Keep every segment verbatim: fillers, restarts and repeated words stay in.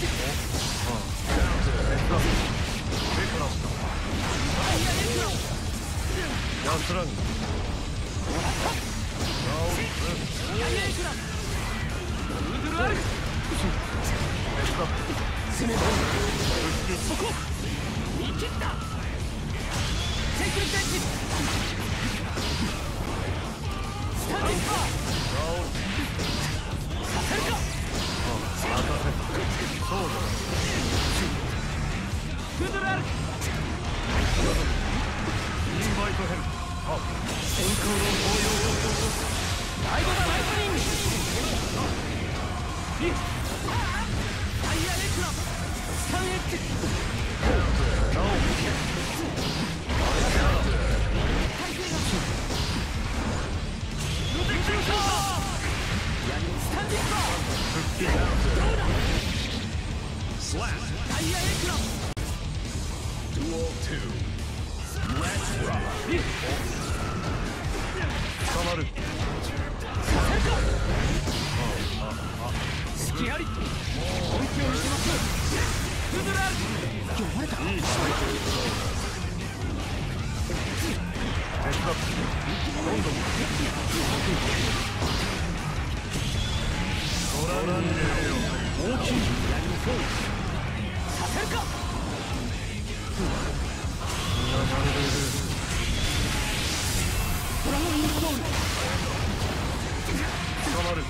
安らぐ。攻めろ。そこ。見切った。セークルデンチ。スタンディングパー。させるか。任せ。そうだ。グドラル。インバイトヘル。先行の応用。ライドだライトニング。タイヤエクラスタンエッジ。なおスタンディングバー。どうだ。スラッタイヤエクラデュオツー。Let's rock. 捕まる。させるか。隙あり。本気を見せます。グドラル。読まれた。いい試合。手伝って。今度も。取らなんでよ。大きい。させるか。ドラゴンインコール。捕まる。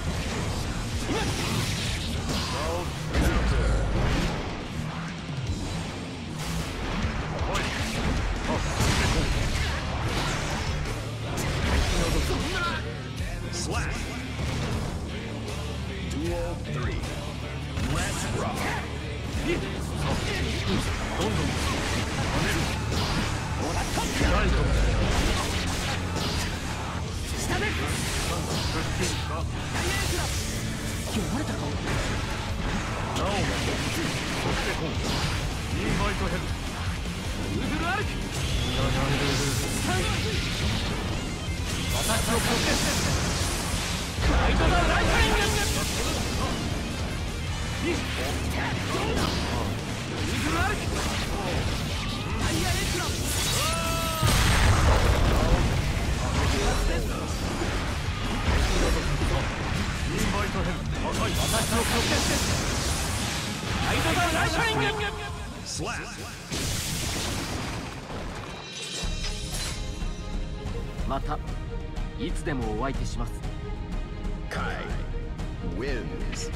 スラッシュ。デュオスリー。Let's rock。どんどん跳ねる。ライト。下で。読まれたか。なおも。そしてこう。インバイトヘル。ウズルアルキ。私を助けて。ライトだライトイング。どうだ。ウズルアルキ。タイヤエクラ。インバイトヘル。赤い。私の助けて。ライトだライトイング。スラッ。またいつでもお相手します。カイ wins。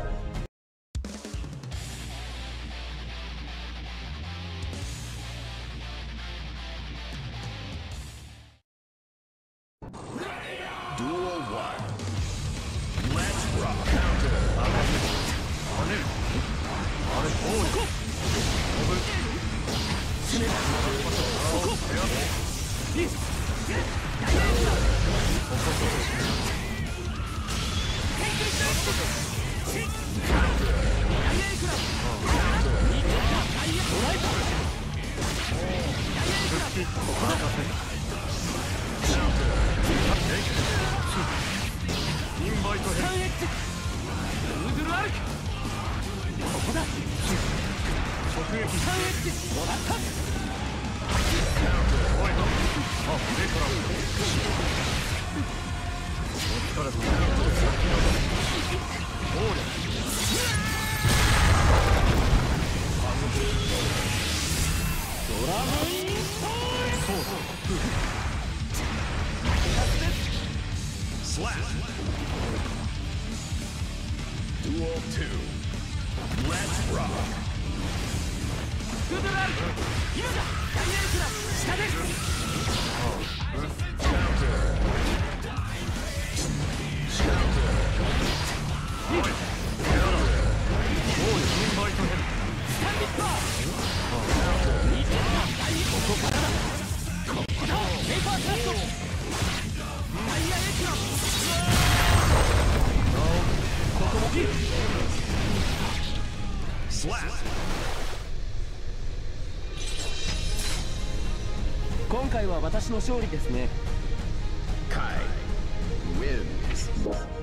今回は私の勝利ですね。カイ wins。